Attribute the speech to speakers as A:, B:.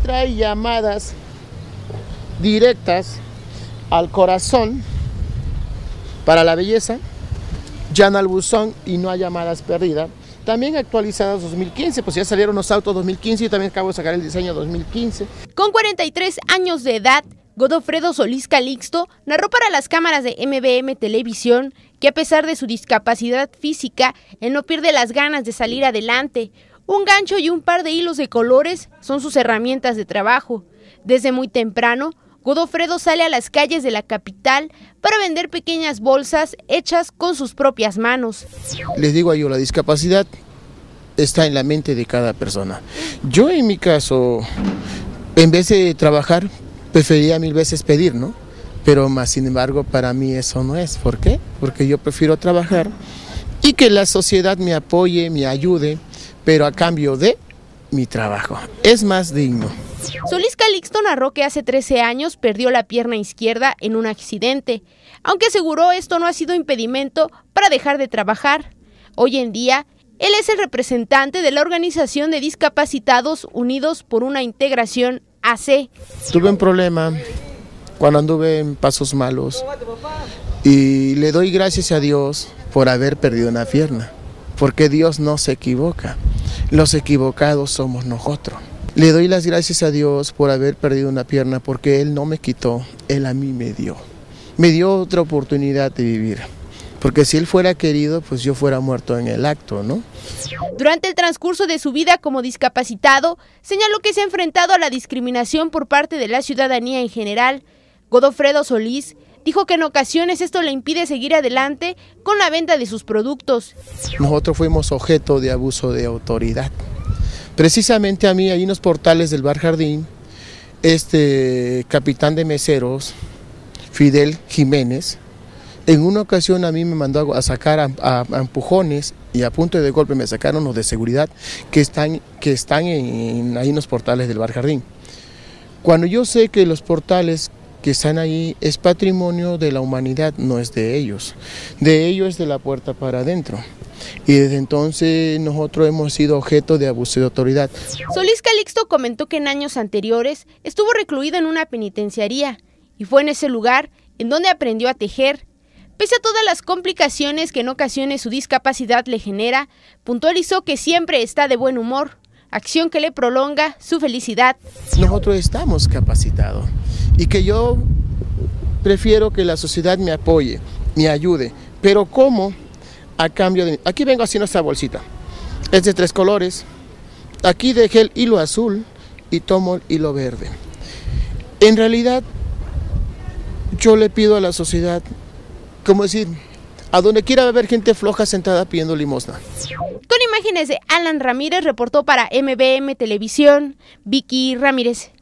A: trae llamadas directas al corazón para la belleza, llama al buzón y no hay llamadas perdidas. También actualizadas 2015, pues ya salieron los autos 2015 y también acabo de sacar el diseño 2015.
B: Con 43 años de edad, Godofredo Solís Calixto narró para las cámaras de MBM Televisión que a pesar de su discapacidad física, él no pierde las ganas de salir adelante. Un gancho y un par de hilos de colores son sus herramientas de trabajo. Desde muy temprano, Godofredo sale a las calles de la capital para vender pequeñas bolsas hechas con sus propias manos.
A: Les digo yo, la discapacidad está en la mente de cada persona. Yo en mi caso, en vez de trabajar, preferiría 1000 veces pedir, ¿no? Pero más sin embargo, para mí eso no es. ¿Por qué? Porque yo prefiero trabajar y que la sociedad me apoye, me ayude, pero a cambio de mi trabajo. Es más digno.
B: Solís Calixto narró que hace 13 años perdió la pierna izquierda en un accidente, aunque aseguró esto no ha sido impedimento para dejar de trabajar. Hoy en día, él es el representante de la Organización de Discapacitados Unidos por una Integración AC.
A: Tuve un problema cuando anduve en pasos malos y le doy gracias a Dios por haber perdido una pierna, porque Dios no se equivoca, los equivocados somos nosotros. Le doy las gracias a Dios por haber perdido una pierna porque Él no me quitó, Él a mí me dio otra oportunidad de vivir. Porque si Él fuera querido, pues yo fuera muerto en el acto, ¿no?
B: Durante el transcurso de su vida como discapacitado, señaló que se ha enfrentado a la discriminación por parte de la ciudadanía en general. Godofredo Solís dijo que en ocasiones esto le impide seguir adelante con la venta de sus productos.
A: Nosotros fuimos objeto de abuso de autoridad. Precisamente a mí, ahí en los portales del Bar Jardín, capitán de meseros, Fidel Jiménez, en una ocasión a mí me mandó a sacar a empujones y a punto de golpe me sacaron los de seguridad que están ahí en los portales del Bar Jardín. Cuando yo sé que los portales que están ahí es patrimonio de la humanidad, no es de ellos es de la puerta para adentro. Y desde entonces nosotros hemos sido objeto de abuso de autoridad.
B: Solís Calixto comentó que en años anteriores estuvo recluido en una penitenciaría y fue en ese lugar en donde aprendió a tejer. Pese a todas las complicaciones que en ocasiones su discapacidad le genera, puntualizó que siempre está de buen humor, acción que le prolonga su felicidad.
A: Nosotros estamos capacitados y que yo prefiero que la sociedad me apoye, me ayude, pero ¿cómo? A cambio de... Aquí vengo haciendo esta bolsita, es de 3 colores, aquí dejé el hilo azul y tomo el hilo verde. En realidad, yo le pido a la sociedad, como decir, a donde quiera haber gente floja sentada pidiendo limosna.
B: Con imágenes de Alan Ramírez, reportó para MBM Televisión, Vicky Ramírez.